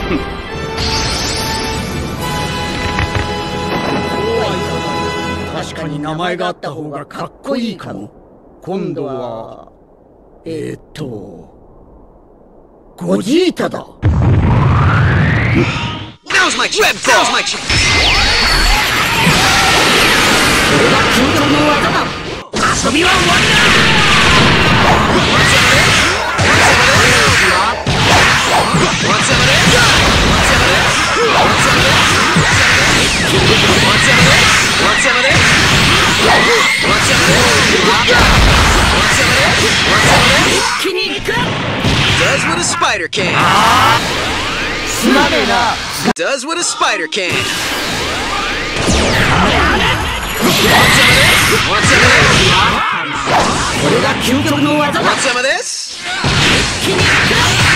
確かに名前があった方がかっこいいかも。今度はゴジータだ。 Now's my chance! Now's my chance! これが究極の技だ。遊びは終わりだ。一気にいく。 Does what a spider can. すまねえな。 Does what a spider can. Want some of this? これが究極の技だ。 Want some of this? 一気にいく。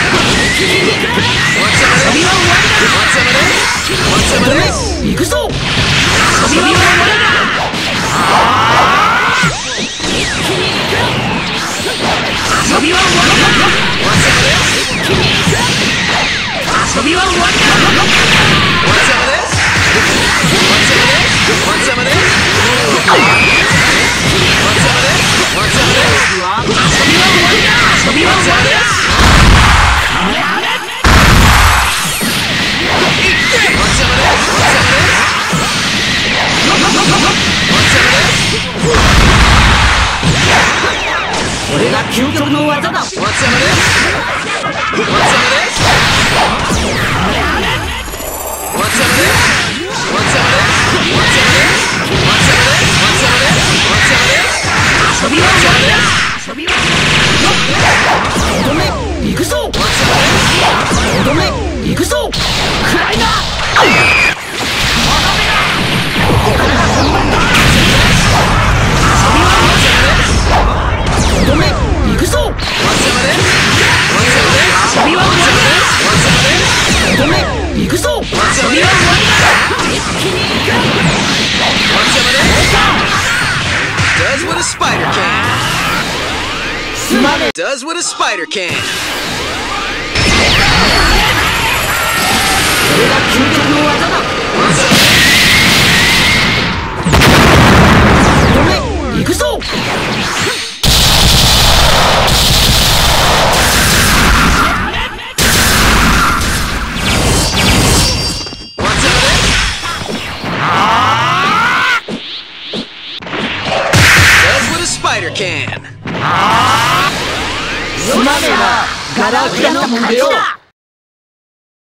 Want some of this? Want some of this? Want some of this? 行くぞ。遊びは終わりだ。一気にいく。遊びは終わりだ。 Want some of this? 一気にいく。遊びは終わりだ。 Want some of this? Want some of this? Want some of this? Want some of this? Want some of this? 遊びは終わりだ。遊びは Want 終 some わ of りだ。 this? Want some of this? Want some of this? これが究極の技だ。 Want some of this? Want some of this? Want some of this? Want some of this? Want some of this? Want some of this? Want some of this? Want some of this? 遊びは終わりだ。遊びはとどめ行くぞ。とどめ行くぞ。くらいな。ここからが本番だ。遊びはとどめ行くぞ。遊びはとどめ行くぞ。遊びは終わりだ。一気に行く。 Does what a spider can. すまねえ。 Does what a spider can. これが究極の技だ。とどめ行くぞ。 Spider can. すまねえな。ガラクタの勝ちだ。